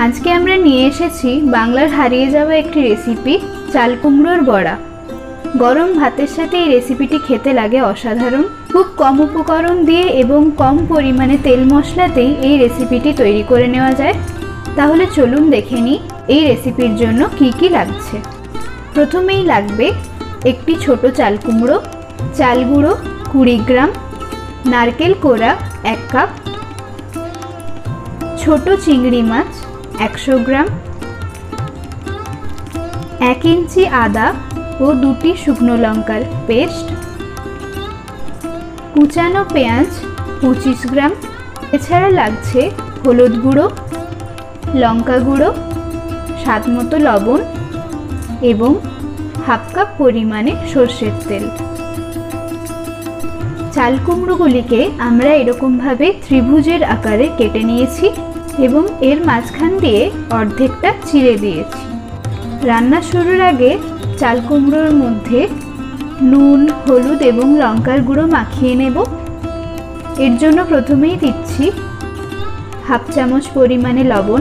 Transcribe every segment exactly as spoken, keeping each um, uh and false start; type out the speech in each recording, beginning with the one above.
আজকে আমরা নিয়ে এসেছি বাংলার হারিয়ে যাওয়া একটি রেসিপি, চাল কুমড়োর বড়া। গরম ভাতের সাথে এই রেসিপিটি খেতে লাগে অসাধারণ। খুব কম উপকরণ দিয়ে এবং কম পরিমাণে তেল মশলাতেই এই রেসিপিটি তৈরি করে নেওয়া যায়। তাহলে চলুন দেখে নিই এই রেসিপির জন্য কি কি লাগছে। প্রথমেই লাগবে একটি ছোট চাল কুমড়ো, চাল গুঁড়ো কুড়ি গ্রাম, নারকেল কোড়া এক কাপ, ছোট চিংড়ি মাছ একশো গ্রাম, এক ইঞ্চি আদা ও দুটি শুকনো লঙ্কার পেস্ট, কুচানো পেঁয়াজ পঁচিশ গ্রাম। এছাড়া লাগছে হলুদ গুঁড়ো, লঙ্কা গুঁড়ো, স্বাদ মতো লবণ এবং হাফ কাপ পরিমাণে সর্ষের তেল। চাল কুমড়োগুলিকে আমরা এরকমভাবে ত্রিভুজের আকারে কেটে নিয়েছি এবং এর মাঝখান দিয়ে অর্ধেকটা চিড়ে দিয়েছি। রান্না শুরুর আগে চাল কুমড়োর মধ্যে নুন, হলুদ এবং লঙ্কার গুঁড়ো মাখিয়ে নেব। এর জন্য প্রথমেই দিচ্ছি হাফ চামচ পরিমাণে লবণ,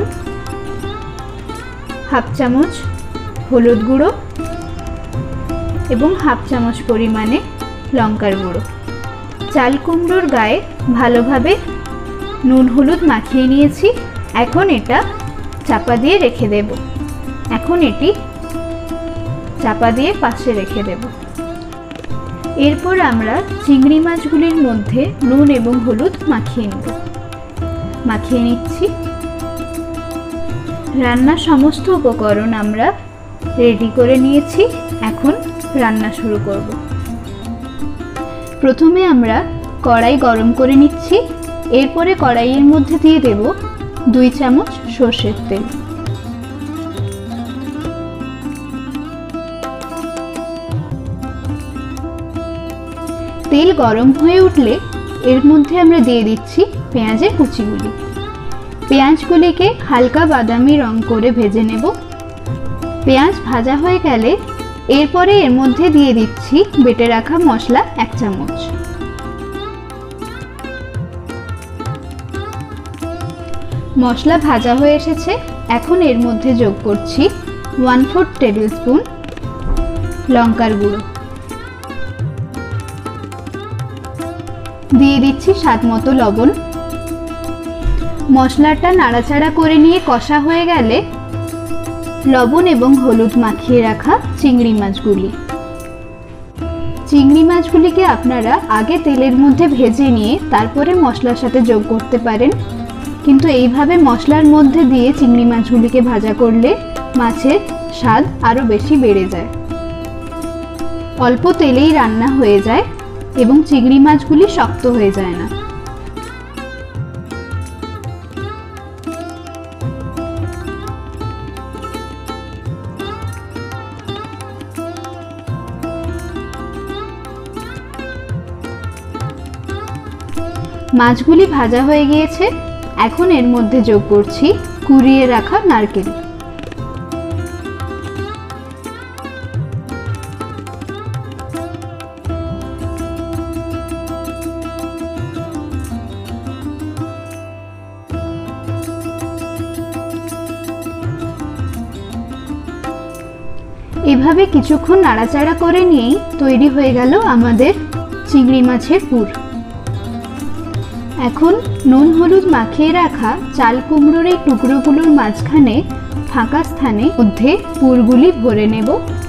হাফ চামচ হলুদ গুঁড়ো এবং হাফ চামচ পরিমাণে লঙ্কার গুঁড়ো। চাল কুমড়োর গায়ে ভালোভাবে নুন হলুদ মাখিয়ে নিয়েছি। এখন এটা চাপা দিয়ে রেখে দেব। এখন এটি চাপা দিয়ে পাশে রেখে দেব। এরপর আমরা চিংড়ি মাছগুলির মধ্যে নুন এবং হলুদ মাখিয়ে নেব। মাখিয়ে নিচ্ছি। রান্নার সমস্ত উপকরণ আমরা রেডি করে নিয়েছি। এখন রান্না শুরু করব। প্রথমে আমরা কড়াই গরম করে নিচ্ছি। এরপরে কড়াইয়ের মধ্যে দিয়ে দেব দুই চামচ সর্ষের তেল। তেল গরম হয়ে উঠলে এর মধ্যে আমরা দিয়ে দিচ্ছি পেঁয়াজের কুচিগুলি। পেঁয়াজগুলিকে হালকা বাদামি রং করে ভেজে নেব। পেঁয়াজ ভাজা হয়ে গেলে এরপরে এর মধ্যে দিয়ে দিচ্ছি বেটে রাখা মশলা এক চামচ। মশলা ভাজা হয়ে এসেছে। এখন এর মধ্যে যোগ করছি ওয়ান ফোর্থ টেবিল স্পুন লঙ্কার গুঁড়ো, দিয়ে দিচ্ছি স্বাদ মতো লবণ। মশলাটা নাড়াচাড়া করে নিয়ে কষা হয়ে গেলে লবণ এবং হলুদ মাখিয়ে রাখা চিংড়ি মাছগুলি। চিংড়ি মাছগুলিকে আপনারা আগে তেলের মধ্যে ভেজে নিয়ে তারপরে মশলার সাথে যোগ করতে পারেন, কিন্তু এইভাবে মশলার মধ্যে দিয়ে চিংড়ি মাছগুলিকে ভাজা করলে মাছের স্বাদ আরও বেশি বেড়ে যায়। অল্প তেলেই রান্না হয়ে যায় এবং চিংড়ি মাছগুলি শক্ত হয়ে যায় না। মাছগুলি ভাজা হয়ে গিয়েছে। এখন এর মধ্যে যোগ করছি কুড়িয়ে রাখা নারকেল। এভাবে কিছুক্ষণ নাড়াচাড়া করে নিয়েই তৈরি হয়ে গেল আমাদের চিংড়ি মাছের পুর। এখন নুন হলুদ মাখিয়ে রাখা চাল কুমড়োর এই টুকরোগুলোর মাঝখানে ফাঁকা স্থানে মধ্যে পুরগুলি ভরে নেব।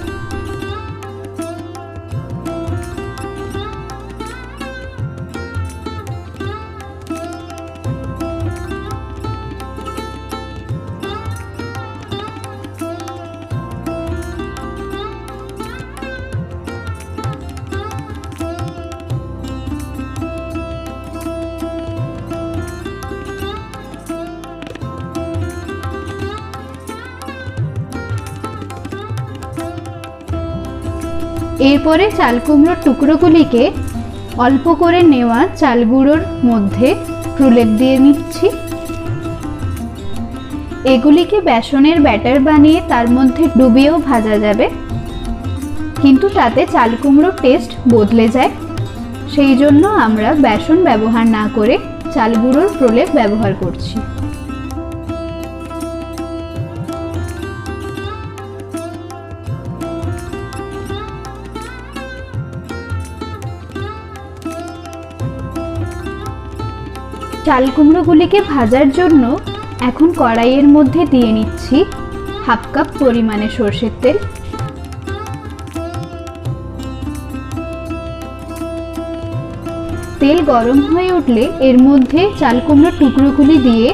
এরপরে চাল কুমড়োর টুকরোগুলিকে অল্প করে নেওয়া চাল গুঁড়োর মধ্যে প্রলেপ দিয়ে নিচ্ছি। এগুলিকে বেসনের ব্যাটার বানিয়ে তার মধ্যে ডুবিয়েও ভাজা যাবে, কিন্তু তাতে চাল কুমড়োর টেস্ট বদলে যায়। সেই জন্য আমরা বেসন ব্যবহার না করে চাল গুঁড়োর প্রলেপ ব্যবহার করছি। চাল কুমড়োগুলিকে ভাজার জন্য এখন কড়াইয়ের মধ্যে দিয়ে নিচ্ছি হাফ কাপ পরিমাণে সরষের তেল। তেল গরম হয়ে উঠলে এর মধ্যে চাল কুমড়োর টুকরোগুলি দিয়ে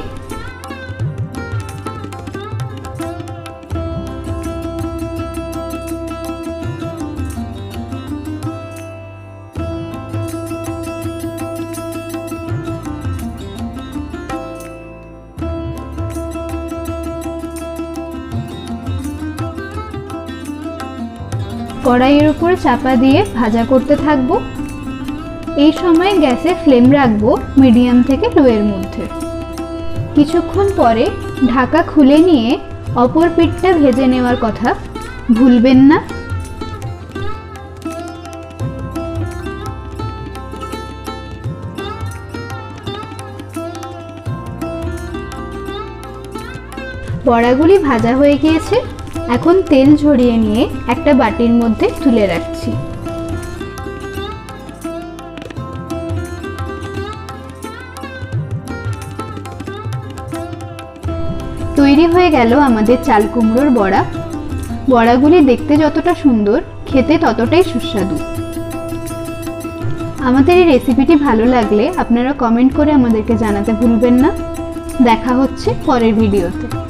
কড়াইয়ের উপর চাপা দিয়ে ভাজা করতে থাকবো। এই সময় গ্যাসে ফ্লেম রাখবো মিডিয়াম থেকে লো এর মধ্যে। কিছুক্ষণ পরে ঢাকা খুলে নিয়ে অপর পিঠটা ভেজে নেওয়ার কথা ভুলবেন না। বড়াগুলি ভাজা হয়ে গিয়েছে, এখন তেল ঝরিয়ে নিয়ে একটা বাটির মধ্যে তুলে রাখছি। তৈরি হয়ে গেল আমাদের চাল কুমড়োর বড়া। বড়াগুলি দেখতে যতটা সুন্দর, খেতে ততটাই সুস্বাদু। আমাদের এই রেসিপিটি ভালো লাগলে আপনারা কমেন্ট করে আমাদেরকে জানাতে ভুলবেন না। দেখা হচ্ছে পরের ভিডিওতে।